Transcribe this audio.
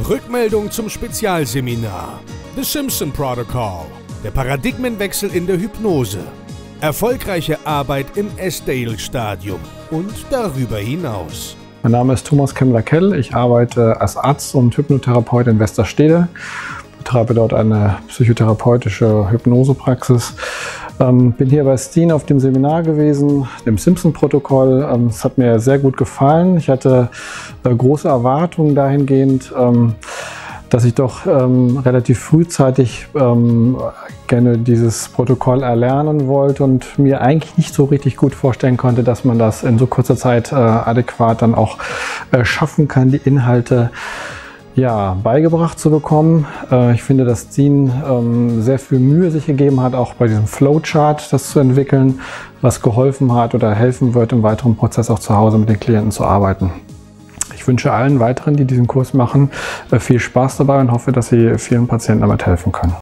Rückmeldung zum Spezialseminar. The Simpson Protocol. Der Paradigmenwechsel in der Hypnose. Erfolgreiche Arbeit im S-Dale-Stadium und darüber hinaus. Mein Name ist Thomas Kemmler-Kell. Ich arbeite als Arzt und Hypnotherapeut in Westerstede. Ich betreibe dort eine psychotherapeutische Hypnosepraxis. Bin hier bei Steen auf dem Seminar gewesen, dem Simpson-Protokoll. Es hat mir sehr gut gefallen. Ich hatte große Erwartungen dahingehend, dass ich doch relativ frühzeitig gerne dieses Protokoll erlernen wollte und mir eigentlich nicht so richtig gut vorstellen konnte, dass man das in so kurzer Zeit adäquat dann auch schaffen kann, die Inhalte beigebracht zu bekommen. Ich finde, dass Steen sehr viel Mühe sich gegeben hat, auch bei diesem Flowchart das zu entwickeln, was geholfen hat oder helfen wird, im weiteren Prozess auch zu Hause mit den Klienten zu arbeiten. Ich wünsche allen weiteren, die diesen Kurs machen, viel Spaß dabei und hoffe, dass sie vielen Patienten damit helfen können.